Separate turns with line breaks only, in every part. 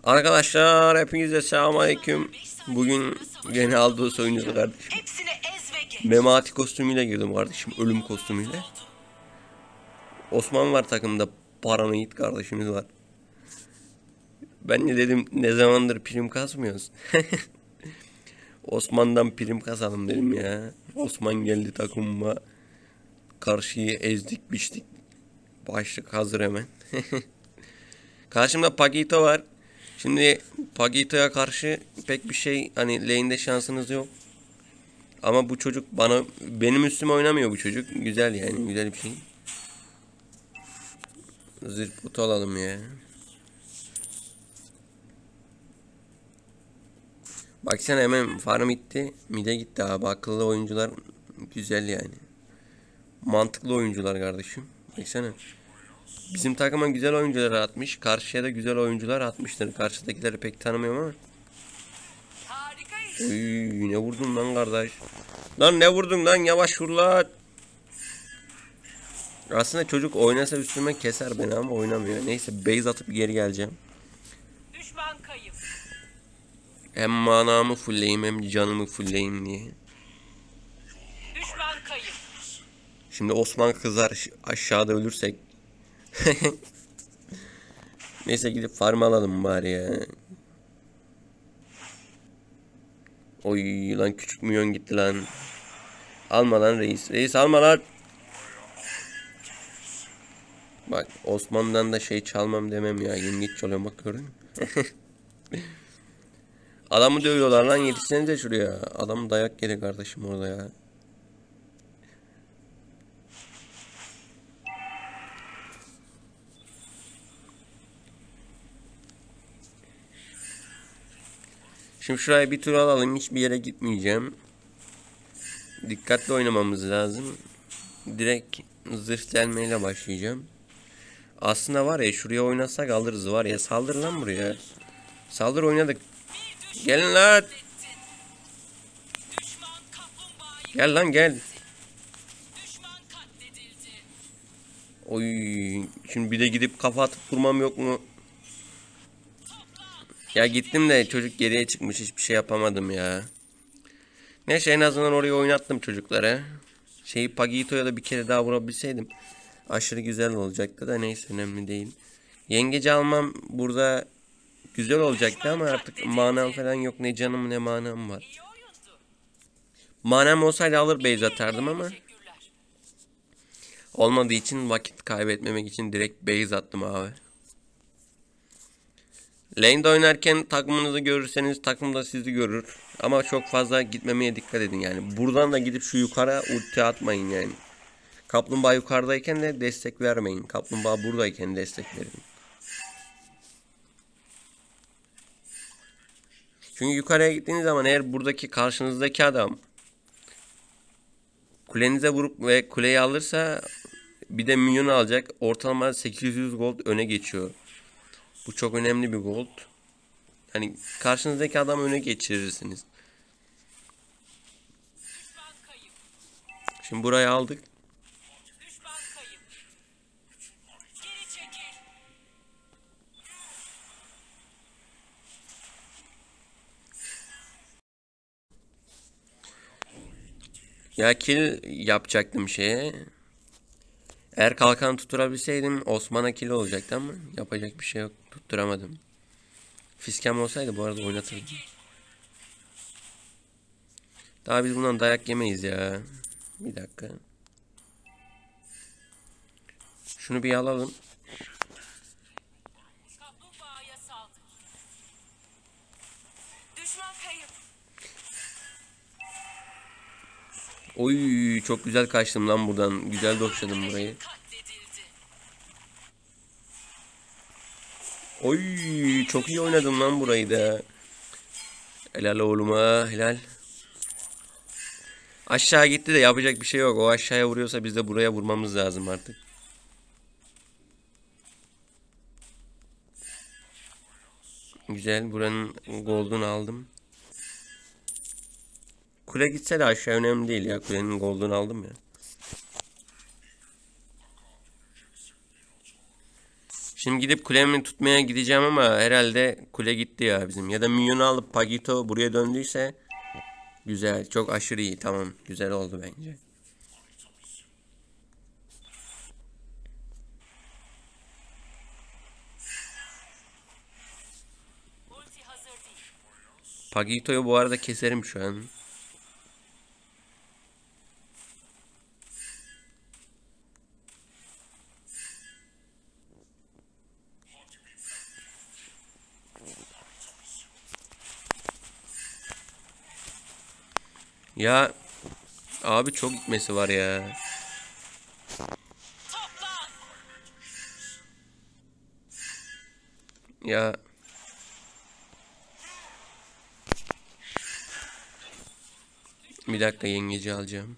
Arkadaşlar hepinize selamünaleyküm. Bugün yeni aldığı oyuncu kardeşim. Memati kostümüyle girdim kardeşim. Ölüm kostümüyle. Osman var takımda. Paranoid kardeşimiz var. Ben de dedim ne zamandır prim kasmıyoruz. Osman'dan prim kasalım dedim ya. Osman geldi takımıma. Karşıyı ezdik biçtik. Başlık hazır hemen. Karşımda Pagito var. Şimdi Pagito'ya karşı pek bir şey hani lane'de şansınız yok. Ama bu çocuk benim üstüme oynamıyor bu çocuk. Güzel yani güzel bir şey. Zırh kutu alalım ya. Baksana hemen farm gitti. Mid'e gitti abi. Akıllı oyuncular güzel yani. Mantıklı oyuncular kardeşim. Baksana. Bizim takıma güzel oyuncular atmış. Karşıya da güzel oyuncular atmıştır. Karşıdakileri pek tanımıyorum ama. Uy, ne vurdun lan kardeş? Lan ne vurdun lan, yavaş vur lan. Aslında çocuk oynasa üstüme keser beni ama oynamıyor. Neyse base atıp geri geleceğim.
Düşman kayıp.
Hem manamı fullleyeyim hem canımı fullleyeyim diye.
Düşman kayıp.
Şimdi Osman kızar aşağıda ölürsek. Neyse gidip farm alalım bari ya. Oy lan, küçük milyon gitti lan. Alma lan reis. Reis alma lan. Bak Osman'dan da şey çalmam demem ya. Yengeç çalıyorum bak, gördün mü? Adamı dövüyorlar lan, yetişsenize şuraya. Adam dayak yedi kardeşim orada ya. Şimdi şuraya bir tur alalım. Hiçbir yere gitmeyeceğim. Dikkatli oynamamız lazım. Direkt zırh delmeyle başlayacağım. Aslında var ya, şuraya oynasak alırız var ya. Saldır lan buraya. Saldır, oynadık. Gelin lan. Gel lan gel. Oy, şimdi bir de gidip kafa atıp vurmam yok mu? Ya gittim de çocuk geriye çıkmış, hiçbir şey yapamadım ya. Neyse en azından oraya oynattım çocuklara. Pagito'ya da bir kere daha vurabilseydim aşırı güzel olacaktı da neyse, önemli değil. Yengeci almam burada güzel olacaktı ama artık manam falan yok, ne canım ne manam var. Manam olsaydı alır base atardım ama olmadığı için, vakit kaybetmemek için direkt base attım abi. Lane'de oynarken takımınızı görürseniz takım da sizi görür. Ama çok fazla gitmemeye dikkat edin yani. Buradan da gidip şu yukarı ulti atmayın yani. Kaplumbağa yukarıdayken de destek vermeyin. Kaplumbağa buradayken destek verin. Çünkü yukarıya gittiğiniz zaman eğer buradaki karşınızdaki adam kulenize vurup ve kuleyi alırsa bir de minyon alacak. Ortalama 800 gold öne geçiyor. Bu çok önemli bir gold. Yani karşınızdaki adamı öne geçirirsiniz. Şimdi burayı aldık. Ya kill yapacaktım şeye. Eğer kalkan tutturabilseydim Osman'a kill olacaktı ama yapacak bir şey yok. Tutturamadım. Fiskem olsaydı bu arada oynatırdım. Daha biz bundan dayak yemeyiz ya. Bir dakika. Şunu bir alalım. Oy, çok güzel kaçtım lan buradan. Güzel doşladım burayı. Oy, çok iyi oynadım lan burayı da. Helal oğluma, helal. Aşağı gitti de yapacak bir şey yok. O aşağıya vuruyorsa biz de buraya vurmamız lazım artık. Güzel, buranın gold'unu aldım. Kule gitse de aşağı önemli değil ya. Kulenin gold'unu aldım ya. Şimdi gidip kulemi tutmaya gideceğim ama herhalde kule gitti ya bizim. Ya da minyonu alıp Pagito buraya döndüyse güzel. Çok aşırı iyi. Tamam. Güzel oldu bence.
Ulti hazır değil.
Pagito'yu bu arada keserim şu an. Ya abi çok gitmesi var ya.
Toplan.
Ya bir dakika yengeci alacağım.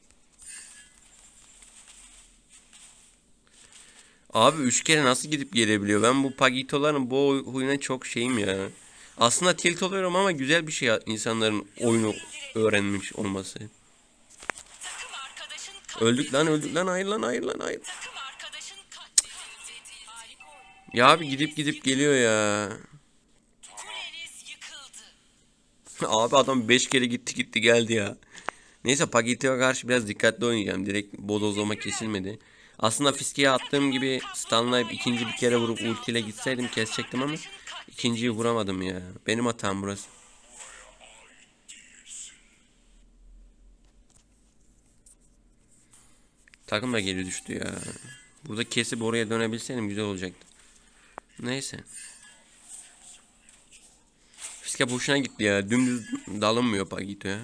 Abi 3 kere nasıl gidip gelebiliyor? Ben bu Pagito'ların bu huyuna çok şeyim ya. Aslında tilt oluyorum ama güzel bir şey insanların oyunu öğrenmiş olması.
Takım arkadaşın
Öldük lan öldük lan hayır lan hayır lan hayır.
takım arkadaşın katledildi. Harika oyun.
Ya abi gidip geliyor ya.
Kuleniz yıkıldı.
Abi adam 5 kere gitti geldi ya. Neyse Pagito'ya karşı biraz dikkatli oynayacağım. Direkt bodozlama kesilmedi. Aslında fiskeye attığım gibi stunlayıp ikinci bir kere vurup ultiyle gitseydim kesecektim ama ikinciyi vuramadım ya. Benim hatam burası. Takım da geri düştü ya. Burada kesip oraya dönebilseydim güzel olacaktı. Neyse. Fiske boşuna gitti ya. Dümdüz dalınmıyor Pagito'ya.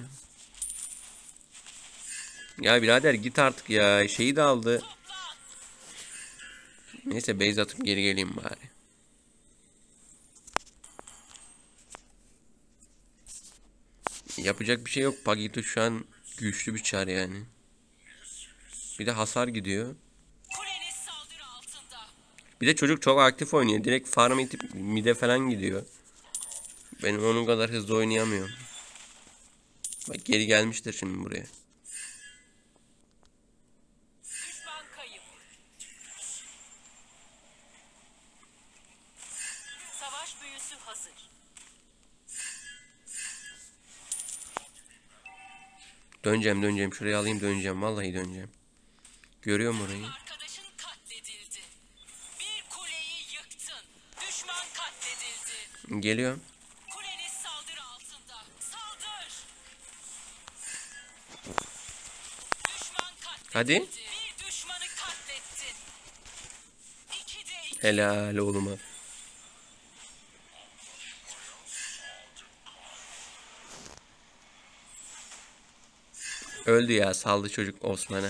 Ya birader git artık ya. Şeyi de aldı. Neyse base atıp geri geleyim bari. Yapacak bir şey yok. Pagito şu an güçlü bir çar yani. Bir de hasar gidiyor.
Kuleniz saldırı altında.
Bir de çocuk çok aktif oynuyor. Direkt farm itip mide falan gidiyor. Benim onun kadar hızlı oynayamıyorum. Bak geri gelmiştir şimdi buraya.
Düşman kayıp. Savaş büyüsü hazır.
Döneceğim. Şuraya alayım döneceğim. Vallahi döneceğim. Görüyorum orayı.
Arkadaşın katledildi. Bir kuleyi yıktın. Düşman katledildi.
Geliyorum.
Kuleniz saldırı altında. Saldır. Düşman katledildi.
Hadi.
Bir düşmanı katlettin. 2'de 2.
Helal oğluma. Öldü ya saldı çocuk Osman'a.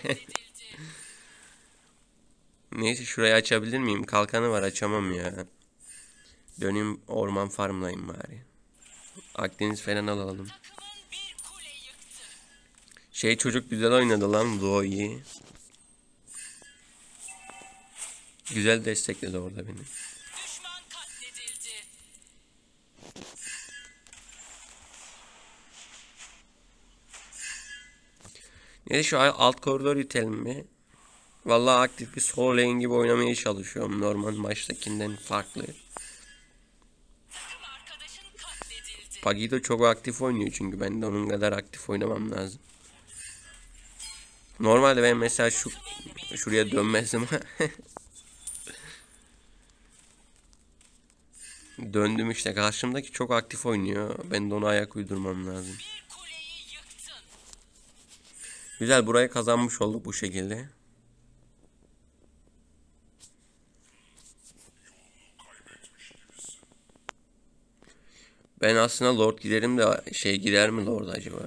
Neyse şurayı açabilir miyim? Kalkanı var açamam ya. Döneyim orman farmlayayım bari. Akdeniz falan alalım.
Takımın bir kule yıktı.
Şey çocuk güzel oynadı lan Zoe'yi. Güzel destekledi orada beni.
Düşman katledildi.
Neyse şu alt koridor itelim mi? Vallahi aktif bir sol lane gibi oynamaya çalışıyorum. Normal maçtakinden farklı.
Takım arkadaşın katledildi.
Pagito çok aktif oynuyor çünkü ben de onun kadar aktif oynamam lazım. Normalde ben mesela şuraya dönmezdim. Döndüm işte karşımdaki çok aktif oynuyor. Ben de ona ayak uydurmam lazım.
Bir kuleyi yıktın.
Güzel burayı kazanmış olduk bu şekilde. Ben aslında Lord giderim de şey gider mi Lord acaba?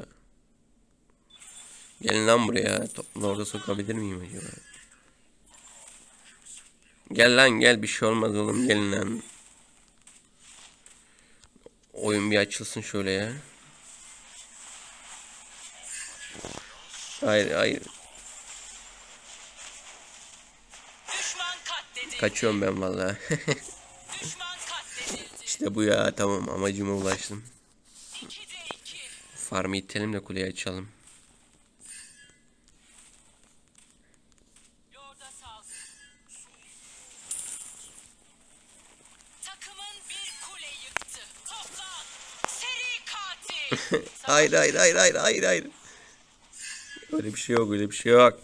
Gelin lan buraya. Lord'a sokabilir miyim acaba? Gel lan gel bir şey olmaz oğlum gelin lan. Oyun bir açılsın şöyle ya. Hayır.
Düşman katledildi.
Kaçıyorum ben vallahi.
Düşman katledildi.
İşte bu ya tamam amacıma ulaştım.
2'de 2.
Farmı itelim de kuleyi açalım.
Lorda saldır.
Hayır hayır hayır hayır hayır hayır. Öyle bir şey yok, öyle bir şey yok.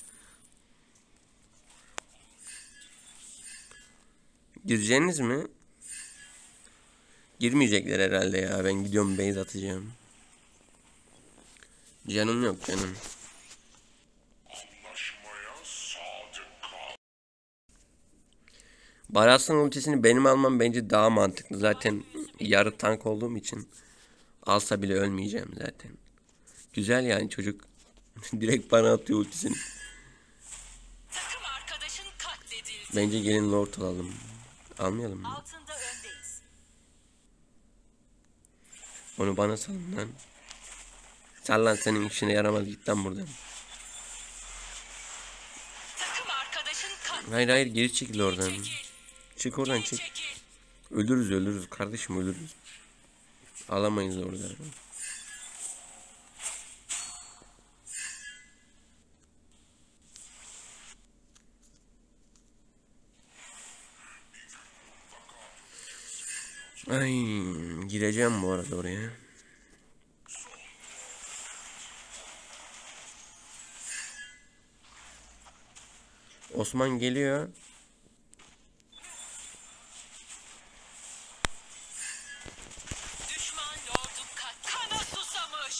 Gireceğiniz mi? Girmeyecekler herhalde ya. Ben gidiyorum, base atacağım. Canım yok canım. Baras'ın ultisini benim almam bence daha mantıklı. Zaten yarı tank olduğum için alsa bile ölmeyeceğim zaten. Güzel yani çocuk. Direkt bana atıyor ultisini.
Takım arkadaşın katledildi.
Bence gelin lord alalım. Almayalım mı?
Altında öndeyiz.
Onu bana salın lan. Sal lan, senin işine yaramaz, git lan buradan.
Takım arkadaşın katledildi.
Hayır hayır, geri çekil oradan.
Çekil.
Çık oradan, çık.
Çekil.
Ölürüz ölürüz kardeşim, ölürüz. Alamayız orada. Ay, gireceğim bu arada oraya. Osman geliyor.
Düşman lordu kana susamış.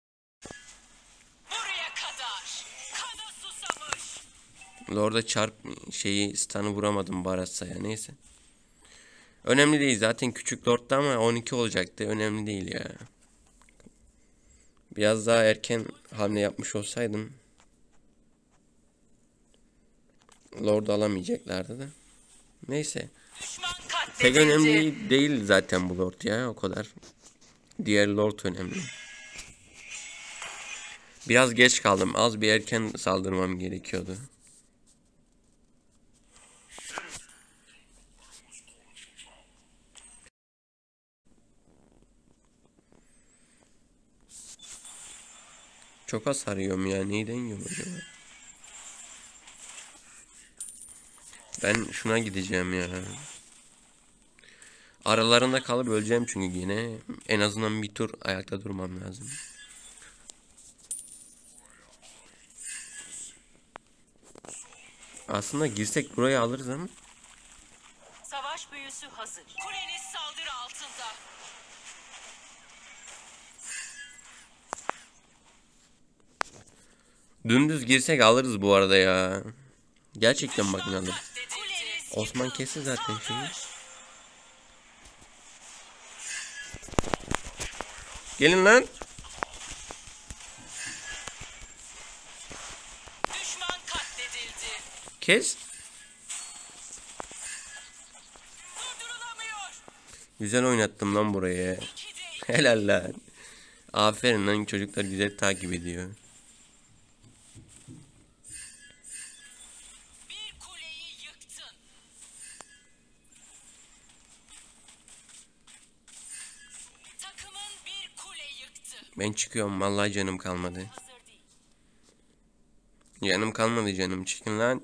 Buraya kadar. Kana susamış.
Lord'a çarp stun'ı vuramadım Baratsa'ya, neyse. Önemli değil zaten, küçük Lord'da ama 12 olacaktı, önemli değil ya. Biraz daha erken hamle yapmış olsaydım Lord'u alamayacaklardı da. Neyse.
Düşman
Pek
katledildi.
önemli değil zaten bu Lord ya, o kadar. Diğer Lord önemli. Biraz geç kaldım. Az bir erken saldırmam gerekiyordu. Çok hasar yiyorum ya. Neyden yiyorum acaba? Ben şuna gideceğim ya. Aralarında kalıp öleceğim çünkü yine. En azından bir tur ayakta durmam lazım. Aslında girsek burayı alırız ama.
Savaş büyüsü hazır. Kuleniz saldırı altında.
Dümdüz girsek alırız bu arada ya. Gerçekten bakın alırız.
Kuleniz
Osman
yıkıldı.
kesti zaten şeyi.
Saldır.
Gelin lan.
Düşman katledildi.
Kes.
Durdurulamıyor.
Güzel oynattım lan buraya.
2'de 2.
Helal lan. Aferin lan, çocuklar güzel takip ediyor.
Bir kuleyi yıktın. Takımın bir kule yıktı.
Ben çıkıyorum, vallahi canım kalmadı.
Hazır değil.
Canım kalmadı canım, çıkın lan.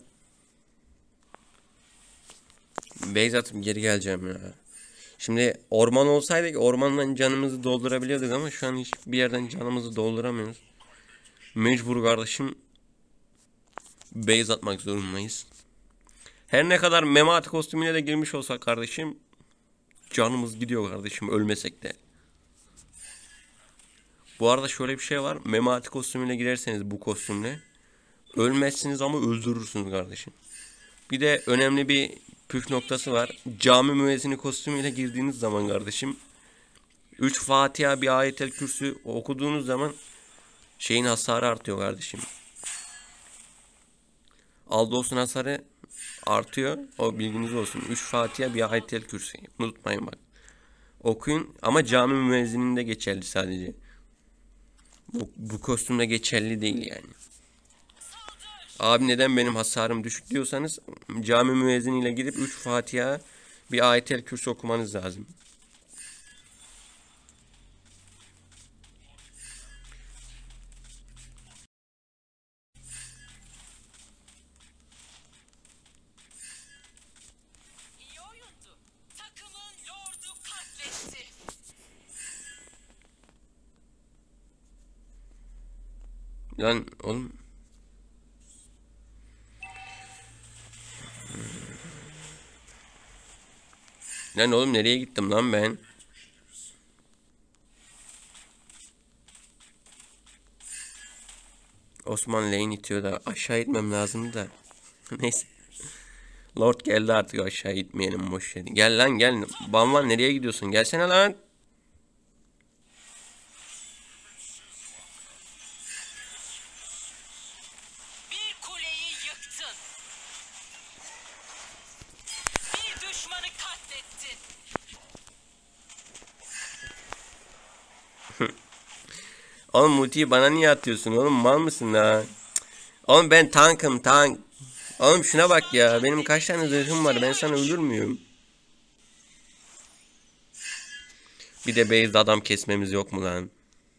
Base atıp geri geleceğim ya. Şimdi orman olsaydı ormandan canımızı doldurabiliyorduk ama şu an hiçbir yerden canımızı dolduramıyoruz. Mecbur kardeşim base atmak zorundayız. Her ne kadar Memati kostümüne de girmiş olsak kardeşim, canımız gidiyor kardeşim, ölmesek de. Bu arada şöyle bir şey var. Memati kostümüyle girerseniz bu kostümle ölmezsiniz ama öldürürsünüz kardeşim. Bir de önemli bir püf noktası var. Cami müezzini kostümüyle girdiğiniz zaman kardeşim 3 Fatiha bir Ayetel Kürsü okuduğunuz zaman şeyin hasarı artıyor kardeşim. Aldos'un hasarı artıyor. O bilginiz olsun. 3 Fatiha bir Ayetel Kürsü. Unutmayın bak. Okuyun ama cami müezzininde geçerli sadece. Bu kostümde geçerli değil yani. Abi neden benim hasarım düşük diyorsanız cami müezziniyle gidip 3 Fatiha bir Ayetel Kürsü okumanız lazım.
İyi oyundu. Takımın lordu katletti.
Lan oğlum. Lan oğlum nereye gittim lan ben? Osman lane itiyor da aşağı itmem lazımdı da. Neyse. Lord geldi artık, aşağı gitmeyelim boş ver. Gel lan gel. Banvan nereye gidiyorsun? Gelsene lan.
Bir kuleyi yıktın. Bir düşmanı katlettin.
Oğlum multiyi bana niye atıyorsun oğlum, mal mısın la? Oğlum ben tankım, tank. Oğlum şuna bak ya, benim kaç tane zırhım var, ben sana ölür müyüm? Bir de base'de adam kesmemiz yok mu lan?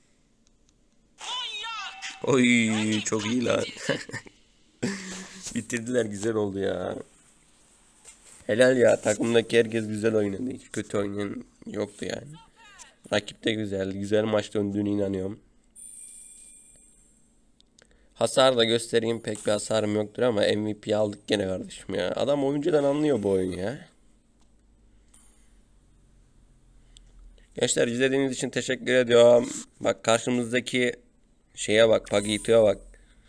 Manyak.
Oy çok iyi lan. Bitirdiler, güzel oldu ya. Helal ya, takımdaki herkes güzel oynadı. Hiç kötü oynayan yoktu yani. Rakip de güzeldi. Güzel maç döndüğüne inanıyorum. Hasar da göstereyim, pek bir hasarım yoktur ama MVP aldık gene kardeşim ya. Adam oyuncudan anlıyor bu oyunu ya. Gençler izlediğiniz için teşekkür ediyorum. Bak karşımızdaki şeye bak, Pagito'ya bak.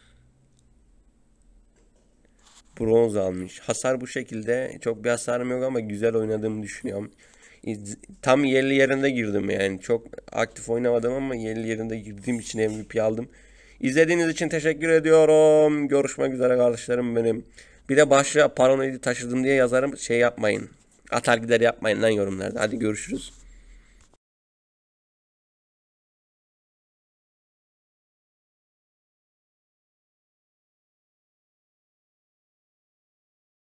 Bronz almış. Hasar bu şekilde. Çok bir hasarım yok ama güzel oynadığımı düşünüyorum. Tam yerli yerinde girdim yani. Çok aktif oynamadım ama yerli yerinde girdiğim için MVP aldım. İzlediğiniz için teşekkür ediyorum. Görüşmek üzere kardeşlerim benim. Bir de başlığa paranoidi taşıdım diye yazarım. Şey yapmayın. Atar gider yapmayın lan yorumlarda. Hadi görüşürüz.